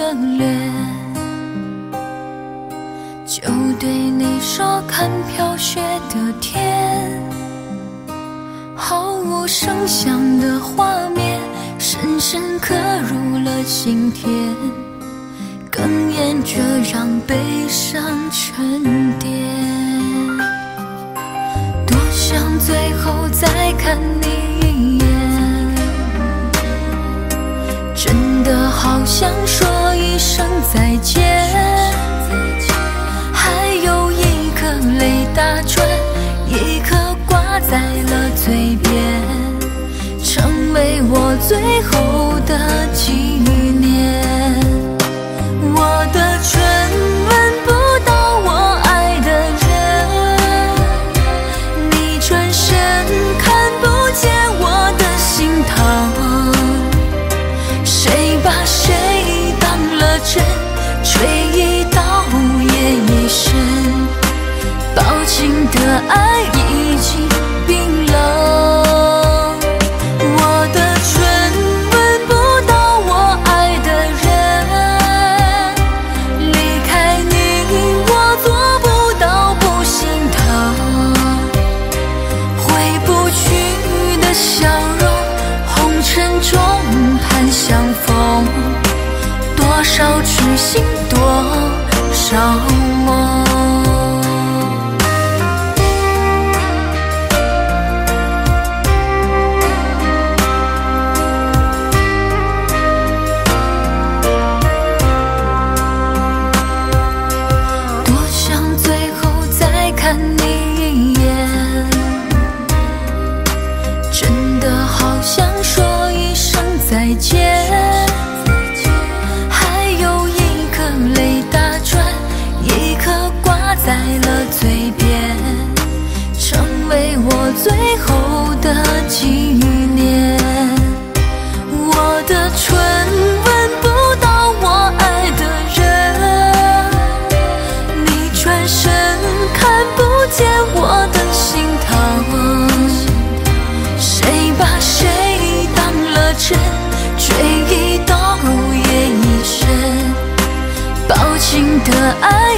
略，就对你说看飘雪的天，毫无声响的画面，深深刻入了心田，哽咽着让悲伤沉淀。多想最后再看你一眼，真的好想说一声再见，还有一颗泪打转，一颗挂在了嘴边，成为我最后的纪念。我的唇吻不到我爱的人，你转身看不见我的心疼，谁把谁当了真，吹一刀也一生，抱紧的爱已经冰冷。我的唇吻不到我爱的人，离开你我做不到不心疼，回不去的笑容，红尘中盼相逢，多少痴心多少梦。再见，还有一颗泪打转，一颗挂在了嘴边，成为我最后的纪念。我的唇吻不到我爱的人，你转身看不见我的心疼，谁把谁当了真，吹一刀也一生，抱紧的爱